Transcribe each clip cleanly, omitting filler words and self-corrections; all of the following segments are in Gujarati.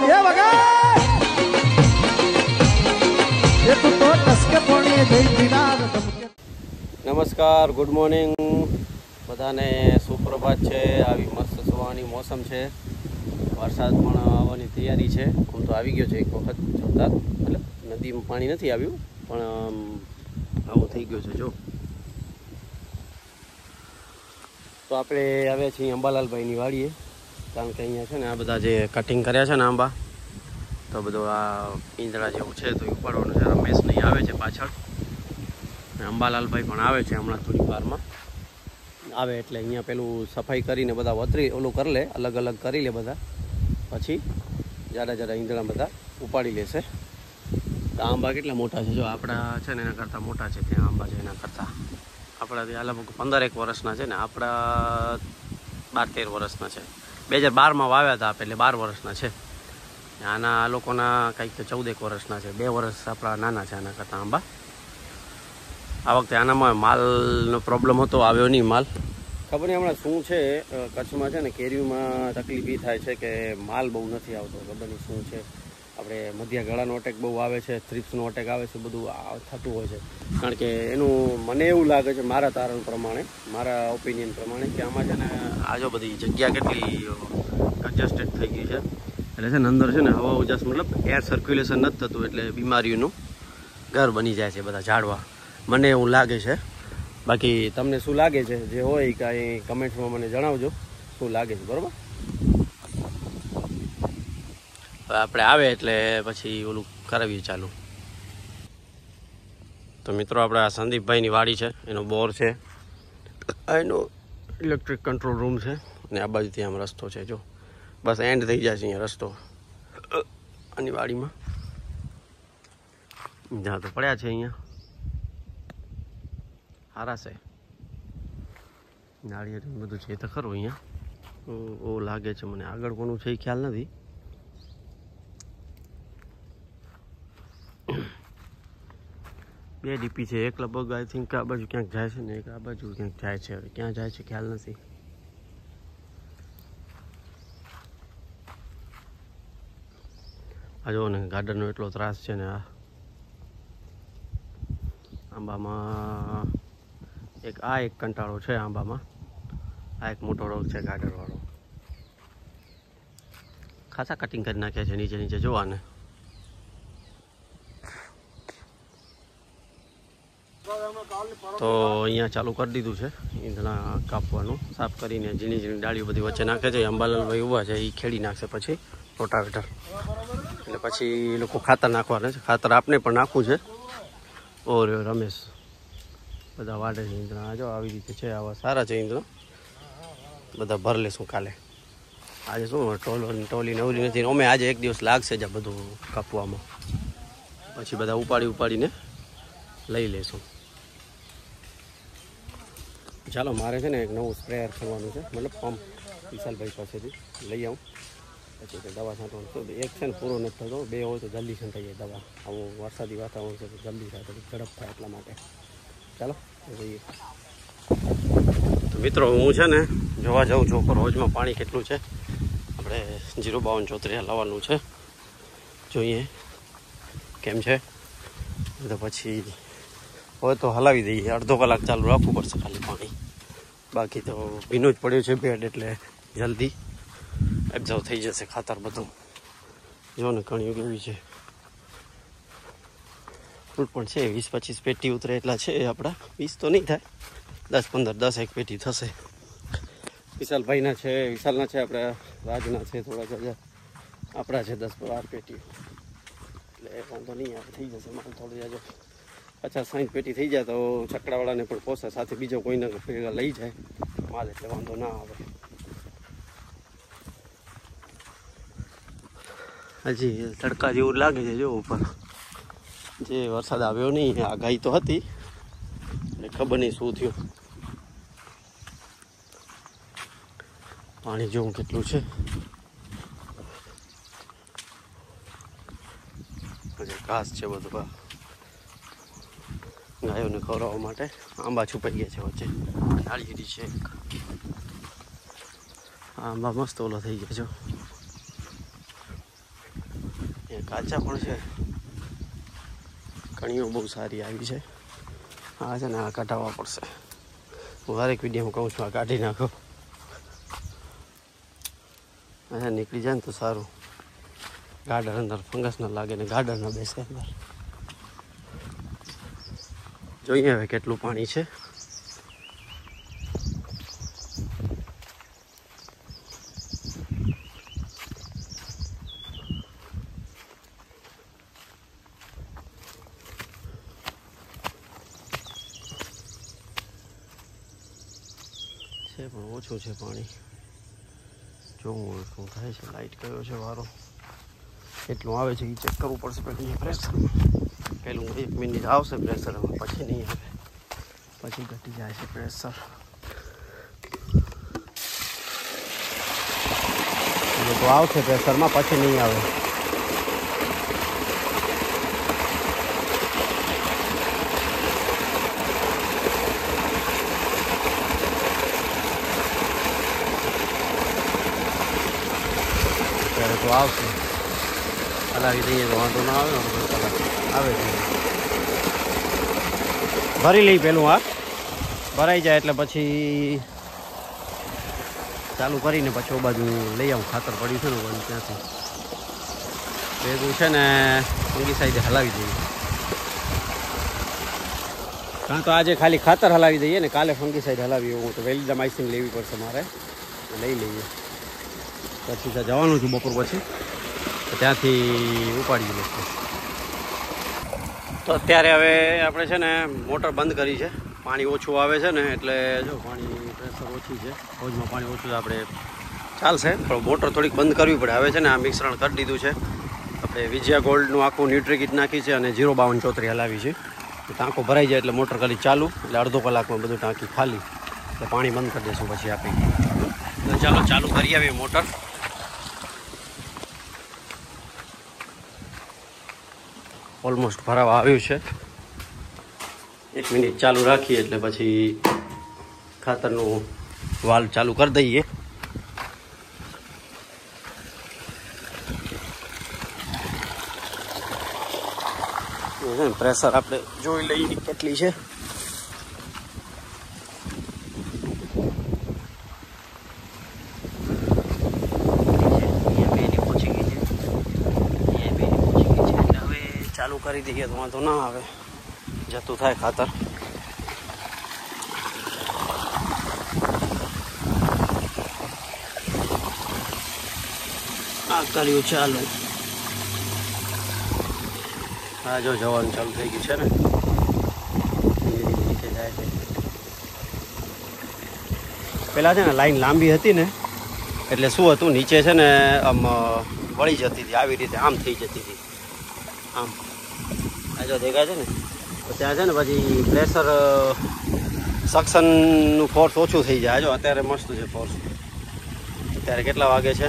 એ વગર એ તું તો ટસકે પોણી જઈ દિનાર નમસ્કાર, ગુડ મોર્નિંગ બધાને. સુપ્રભાત છે. આવી મસ્ત સુવાની મોસમ છે. વરસાદ પણ આવવાની તૈયારી છે. આમ તો આવી ગયો છે એક વખત જોરદાર, એટલે નદીમાં પાણી નથી આવ્યું પણ આવું થઈ ગયું છે. જો તો આપણે આવ્યા છીએ અંબાલાલભાઈની વાડીએ, કારણ કે અહીંયા છે ને આ બધા જે કટિંગ કર્યા છે ને આંબા, તો બધું આ ઈંદડા જેવું છે તો ઉપાડવાનું છે. રમેશ નહીં આવે છે પાછળ, અંબાલાલભાઈ પણ આવે છે હમણાં થોડી વારમાં આવે એટલે અહીંયા પેલું સફાઈ કરીને બધા વતરી ઓલું કરી લે, અલગ અલગ કરી લે બધા, પછી જાડા જાડા ઈંદડા બધા ઉપાડી લેશે. તો આંબા કેટલા મોટા છે જો, આપણા છે ને એના કરતાં મોટા છે ત્યાં આંબા છે એના કરતાં. આપણા ત્યાં લગભગ 15 વર્ષના છે ને, આપણા 12-13 વર્ષના છે. 2012માં વાવ્યા હતા એટલે 12 વર્ષના છે. આના લોકોના કંઈક 14 વર્ષના છે. 2 વર્ષ આપણા નાના છે આના કરતાં આંબા. આ વખતે આનામાં માલનો પ્રોબ્લેમ હતો, આવ્યો નહીં માલ. ખબર નહીં હમણાં શું છે કચ્છમાં છે ને, કેરીમાં તકલીફ એ થાય છે કે માલ બહુ નથી આવતો. ખબર નહીં શું છે. આપણે મધ્યા ગળાનો અટેક બહુ આવે છે, થ્રિપ્સનો અટેક આવે છે, બધું થતું હોય છે. કારણ કે એનું મને એવું લાગે છે, મારા તારણ પ્રમાણે, મારા ઓપિનિયન પ્રમાણે, કે આમાં છે ને આજો બધી જગ્યા કેટલી કન્જસ્ટેડ થઈ ગઈ છે. એટલે છે ને અંદર છે ને હવા ઉજાસ, મતલબ એર સર્ક્યુલેશન નથી થતું, એટલે બીમારીઓનું ઘર બની જાય છે બધા ઝાડવા. મને એવું લાગે છે. બાકી તમને શું લાગે છે, જે હોય કાંઈ કમેન્ટ્સમાં મને જણાવજો શું લાગે છે. બરાબર, હવે આપણે આવે એટલે પછી ઓલું કરાવીએ ચાલુ. તો મિત્રો આપણે આ સંદીપભાઈની વાડી છે, એનો બોર છે, એનો ઇલેક્ટ્રિક કંટ્રોલ રૂમ છે, અને આ બાજુથી આમ રસ્તો છે. જો બસ એન્ડ થઈ જાય છે અહીંયા રસ્તો આની વાડીમાં. જ્યાં તો પડ્યા છે અહીંયા સારા છે નાળિયેર બધું છે તો ખરું અહીંયા. ઓ લાગે છે મને, આગળ કોનું છે એ ખ્યાલ નથી. બે ડીપી છે, એક લગભગ આઈ થિંક આ બાજુ ક્યાંક જાય છે ને એક આ બાજુ ક્યાંક જાય છે. હવે ક્યાં જાય છે ખ્યાલ નથી. આ જુઓ ને, ગાર્ડનનો એટલો ત્રાસ છે ને. આ આંબામાં એક કંટાળો છે આંબામાં. આ એક મોટો રોગ છે ગાર્ડનવાળો. ખાસા કટિંગ કરી નાખ્યા છે નીચે નીચે જોવાને. તો અહીંયા ચાલુ કરી દીધું છે ઈંધણા કાપવાનું, સાફ કરીને ઝીણી ઝીણી ડાળીઓ બધી વચ્ચે નાખે છે. અંબાલાલભાઈ ઊભા છે, એ ખેડી નાખશે પછી રોટાવેટર, એટલે પછી એ લોકો ખાતર નાખવાના છે. ખાતર આપણે પણ નાખવું છે. ઓર રમેશ બધા વાડે છે ઈંધણા. જો આવી રીતે છે, આવા સારા છે ઈંધણા. બધા ભર લેશું કાલે. આજે શું ટોલી નવરી નથી. અમે આજે એક દિવસ લાગશે જ બધું કાપવામાં, પછી બધા ઉપાડીને લઈ લેશું. ચાલો, મારે છે ને એક નવું સ્પ્રેયર કરવાનું છે, મતલબ પંપ વિશાલભાઈ પાસેથી લઈ આવું. પછી તો દવા છાંટવાનું એક છે ને પૂરો નથી થતો, 2 હોય તો જલ્દી છંટાઈ જાય દવા. આવું વરસાદી વાતાવરણ છે તો જલ્દી થાય, તો ઝડપ થાય એટલા માટે. ચાલો જઈએ. તો મિત્રો હું છે ને જોવા જાઉં છું પર રોજમાં પાણી કેટલું છે. આપણે 05274 લાવવાનું છે, જોઈએ કેમ છે. તો પછી હોય તો હલાવી દઈએ. અડધો કલાક ચાલુ રાખવું પડશે ખાલી પાણી. બાકી તો ભીનું જ પડ્યું છે બેડ, એટલે જલ્દી એબ્ઝોર્વ થઈ જશે ખાતર બધું. જો ને કણિયું કેવી છે. ફૂલ પણ છે, 20-25 પેટી ઉતરે એટલા છે આપણા. 20 તો નહીં થાય, 10-15, 10 એક પેટી થશે. વિશાલભાઈના છે, વિશાલના છે, આપણે રાજના છે, થોડા બધા આપણા છે 10-12 પેટી. એટલે વાંધો નહીં આવે, થઈ જશે માલ. થોડું જાજો 50-60 પેટી થઈ જાય તો છકડાવાળાને પણ પોસે, સાથે બીજો કોઈને ભેગા લઈ જાય માલ, એટલે વાંધો ના આવે. હજી તડકા જેવું લાગે છે જો ઉપર. જે વરસાદ આવ્યો નહીં, આગાહી તો હતી, એટલે ખબર નહીં શું થયું. પાણી જોવું કેટલું છે. ઘાસ છે બધું ગાયોને ખવડાવવા માટે. આંબા છુપાઈ ગયા છે વચ્ચે, નાળિયેરી છે. આંબા મસ્ત ઓલો થઈ ગયા છો. એ કાચા પણ છે. કણીઓ બહુ સારી આવી છે. આ છે ને આ કાઢવા પડશે. હું હરેક વિડીયોમાં કહું છું આ કાઢી નાખો. અહીંયા નીકળી જાય ને તો સારું. ગાર્ડન અંદર ફંગસ ન લાગે ને ગાર્ડન ન બેસે અંદર. જોઈએ હવે કેટલું પાણી છે. છે પણ ઓછું છે પાણી. જોવું શું થાય છે. લાઇટ કયો છે વારો કેટલું આવે છે એ ચેક કરવું પડશે. પહેલું પ્રેશર પહેલું 1 મિનિટ આવશે પ્રેશર, પછી નહીં આવે, પછી ઘટી જાય છે પ્રેશર. તો આવશે પ્રેશરમાં, પછી નહીં આવે. ત્યારે તો આવશે. હલાવી દઈએ તો વાંધો ના આવે. આવે છે. ભરી લઈ પેલું. આ ભરાઈ જાય એટલે પછી ચાલુ કરીને પછી બાજુ લઈ આવું. ખાતર પડ્યું છે ને ત્યાંથી ભેગું છે ને અંગી સાઈડે હલાવી દઈએ. કાં તો આજે ખાલી ખાતર હલાવી દઈએ ને કાલે ફંગી સાઈડ હલાવી. હું તો વેલીડા માઇસિંગ લેવી પડશે મારે, લઈ લઈએ. પછી ત્યાં જવાનું છું બપોર પછી, તો ત્યાંથી ઉપાડી લઈશું. તો અત્યારે હવે આપણે છે ને મોટર બંધ કરી છે. પાણી ઓછું આવે છે ને એટલે જો પાણી પ્રેશર ઓછી છે. ફોજમાં પાણી ઓછું છે. આપણે ચાલશે પણ મોટર થોડીક બંધ કરવી પડે. હવે છે ને આ મિશ્રણ કરી દીધું છે આપણે. વિજયા ગોલ્ડનું આખું ન્યુટ્રીકિટ નાખી છે અને 05234 હલાવી છે. ટાંકો ભરાઈ જાય એટલે મોટર કરી ચાલુ, એટલે અડધો કલાકમાં બધું ટાંકી ખાલી, એટલે પાણી બંધ કરી દઈશું પછી આપી. તો ચાલો ચાલુ કરી આવીએ મોટર. ઓલમોસ્ટ ભરાવા આવ્યું છે. 1 મિનિટ ચાલુ રાખીએ એટલે પછી ખાતરનું વાલ્વ ચાલુ કરી દઈએ. પ્રેશર આપણે જોઈ લઈએ કેટલી છે. ચાલુ કરી દઈએ તો વાંધો ના આવે. જતું થાય ખાતર. આ કર્યું ચાલુ. હા જો જવાનું ચાલુ થઈ ગયું છે ને. નીચે જાય છે. પેલા છે ને લાઈન લાંબી હતી ને એટલે શું હતું, નીચે છે ને આમ વળી જતી હતી, આવી રીતે આમ થઈ જતી હતી. આમ આ જો દેખાય છે ને, તો ત્યાં છે ને પછી પ્રેશર સક્શનનું ફોર્સ ઓછું થઈ જાય. જો અત્યારે મસ્ત છે ફોર્સ. અત્યારે કેટલા વાગે છે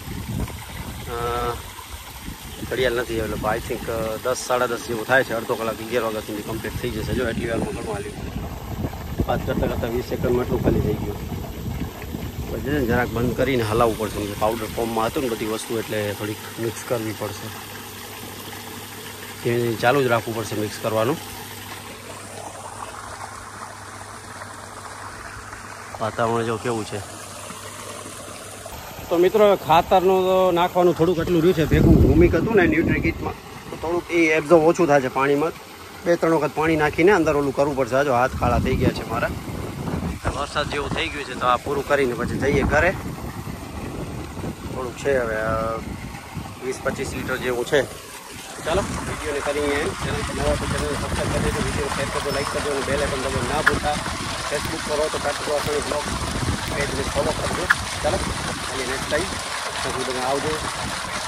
ઘડિયાળ નથી, એટલે આઈ થિંક 10 સાડા 10 જેવું થાય છે. અડધો કલાક 11 વાગ્યા સુધી કમ્પ્લીટ થઈ જશે. જો એટલી વારમાં ઘણું હાલ્યું. વાત કરતાં 20 સેકન્ડમાં એટલું ખાલી થઈ ગયું. પછી ને જરાક બંધ કરીને હલાવવું પડશે. પાવડર ફોર્મમાં હતું ને બધી વસ્તુ, એટલે થોડીક મિક્સ કરવી પડશે. ચાલુ જ રાખવું પડશે મિક્સ કરવાનું. વાતાવરણ જો કેવું છે. તો મિત્રો ખાતરનું તો નાખવાનું થોડુંક એટલું રહ્યું છે. ભેગું ભૂમિક હતું ને ન્યુટ્રીકિટમાં, તો થોડુંક એ એબ્ઝોર્બ ઓછું થાય છે પાણીમાં. 2-3 વખત પાણી નાખીને અંદર ઓલું કરવું પડશે. જો હાથ કાળા થઈ ગયા છે મારા. વરસાદ જેવું થઈ ગયું છે તો આ પૂરું કરીને પછી જઈએ ઘરે. થોડુંક છે હવે 20-25 લીટર જેવું છે. ચાલો વિડીયોને કરીએ. ચેનલ પર નવા તો ચેનલ સબસ્ક્રાઈબ કરી દેજો, વિડીયો શેર કરજો, લાઈક કરજો અને બેલ આઇકન દબાવવાનું ના ભૂલતા. ફેસબુક પર હો તો કાટકો આસણી બ્લોગ પેજને ફોલો કરજો. ચાલો ખાલી નેક્સ્ટ ટાઈમ આવજો.